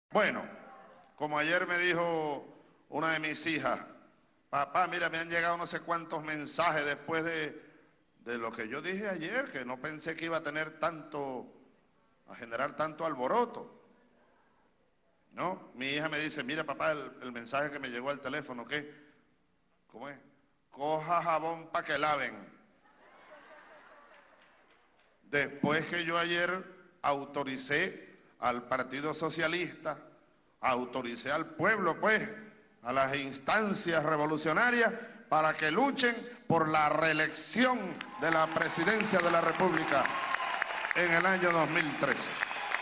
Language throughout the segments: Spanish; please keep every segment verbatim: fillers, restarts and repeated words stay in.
Bueno, como ayer me dijo una de mis hijas, papá, mira, me han llegado no sé cuántos mensajes después de, de lo que yo dije ayer, que no pensé que iba a tener tanto, a generar tanto alboroto. ¿No? Mi hija me dice, mira papá, el, el mensaje que me llegó al teléfono, ¿qué? ¿Cómo es? Coja jabón para que laven. Después que yo ayer autoricé al Partido Socialista, autoricé al pueblo, pues, a las instancias revolucionarias para que luchen por la reelección de la presidencia de la República en el año dos mil trece.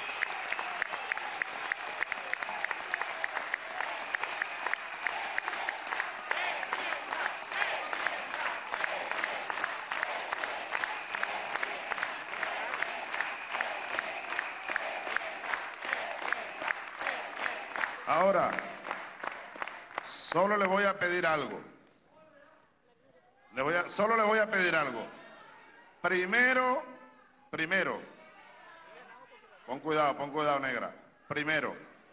Ahora, solo le voy a pedir algo. Le voy a, solo le voy a pedir algo. Primero, primero, pon cuidado, pon cuidado, negra. Primero,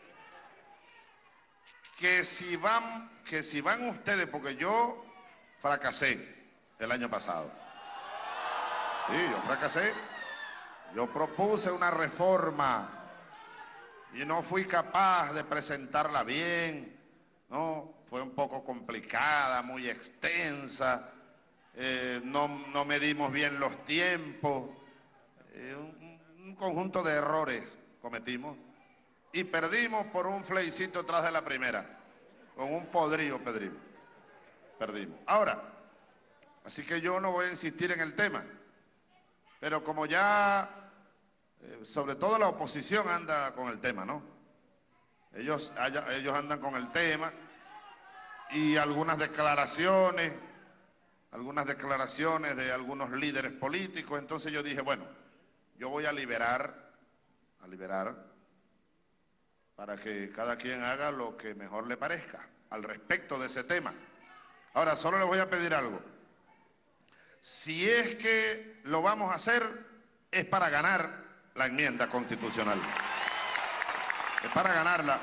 que si van, que si van ustedes, porque yo fracasé el año pasado. Sí, yo fracasé. Yo propuse una reforma y no fui capaz de presentarla bien, ¿no? Fue un poco complicada, muy extensa, eh, no, no medimos bien los tiempos, eh, un, un conjunto de errores cometimos y perdimos por un fleicito atrás de la primera, con un podrido pedrimos, perdimos. Ahora, así que yo no voy a insistir en el tema, pero como ya... sobre todo la oposición anda con el tema, ¿no? Ellos, ellos andan con el tema y algunas declaraciones, algunas declaraciones de algunos líderes políticos. Entonces yo dije, bueno, yo voy a liberar, a liberar, para que cada quien haga lo que mejor le parezca al respecto de ese tema. Ahora, solo le voy a pedir algo. Si es que lo vamos a hacer, es para ganar la enmienda constitucional. Es para ganarla.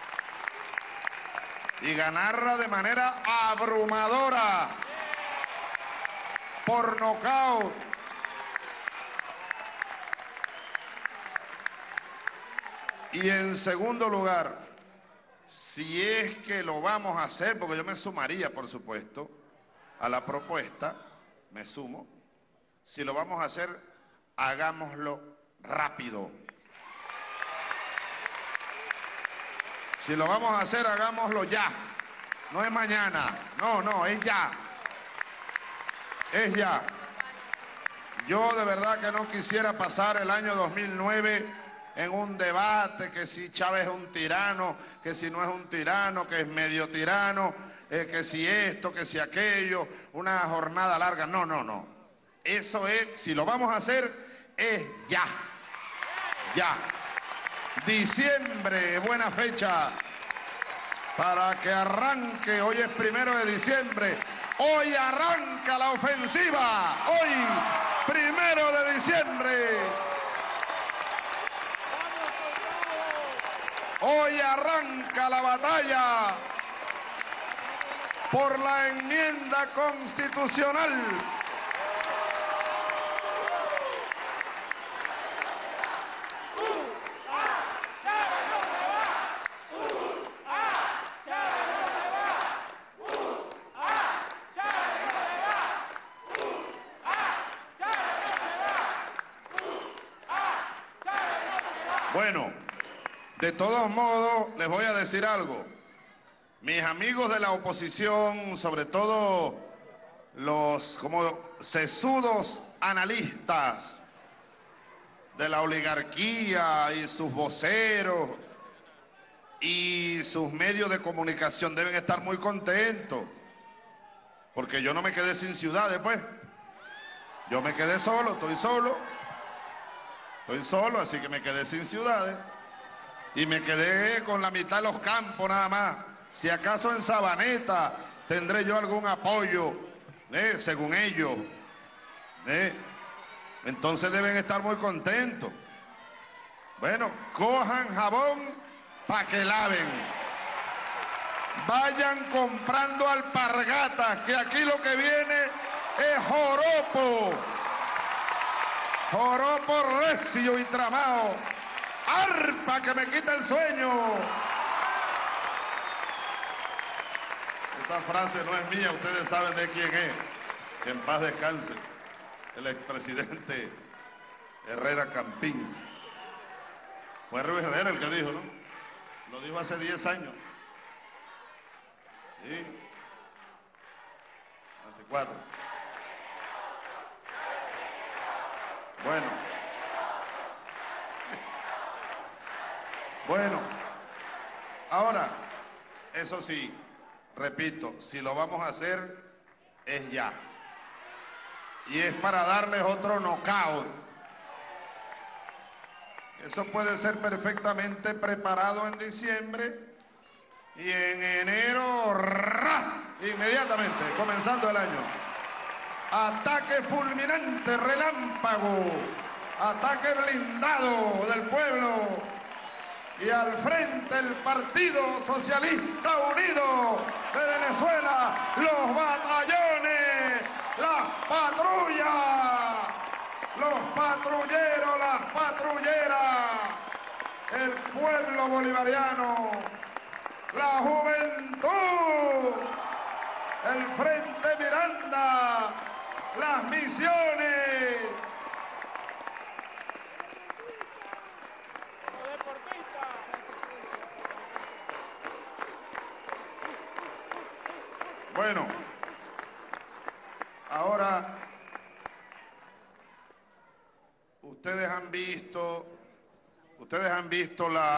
Y ganarla de manera abrumadora. Por nocaut. Y en segundo lugar, si es que lo vamos a hacer, porque yo me sumaría, por supuesto, a la propuesta, me sumo, si lo vamos a hacer, hagámoslo rápido. Si lo vamos a hacer, hagámoslo ya. No es mañana. No, no, es ya. Es ya. Yo de verdad que no quisiera pasar el año dos mil nueve en un debate que si Chávez es un tirano, que si no es un tirano, que es medio tirano, eh, que si esto, que si aquello, una jornada larga. No, no, no. Eso es, si lo vamos a hacer, es ya. Ya. Diciembre, buena fecha para que arranque. Hoy es primero de diciembre. Hoy arranca la ofensiva. Hoy, primero de diciembre. Hoy arranca la batalla por la enmienda constitucional. Bueno, de todos modos, les voy a decir algo. Mis amigos de la oposición, sobre todo los como sesudos analistas de la oligarquía y sus voceros y sus medios de comunicación deben estar muy contentos, porque yo no me quedé sin ciudades, pues. Yo me quedé solo, estoy solo. Estoy solo, así que me quedé sin ciudades. Y me quedé con la mitad de los campos nada más. Si acaso en Sabaneta tendré yo algún apoyo, ¿eh? Según ellos. ¿eh? Entonces deben estar muy contentos. Bueno, cojan jabón para que laven. Vayan comprando alpargatas, que aquí lo que viene es joropo. Joropo recio y tramado. Arpa que me quita el sueño. Esa frase no es mía, ustedes saben de quién es. Que en paz descanse el expresidente Herrera Campins. Fue Ruiz Herrera el que dijo, ¿no? Lo dijo hace diez años. Sí. veinticuatro. Bueno. Bueno. Ahora, eso sí, repito, si lo vamos a hacer, es ya. Y es para darles otro knockout. Eso puede ser perfectamente preparado en diciembre y en enero, ¡ra!, inmediatamente, comenzando el año. Ataque fulminante, relámpago, ataque blindado del pueblo. Y al frente el Partido Socialista Unido de Venezuela, los batallones, las patrullas, los patrulleros, las patrulleras, el pueblo bolivariano, la juventud, el Frente Miranda, las misiones. Bueno, ahora ustedes han visto, ustedes han visto la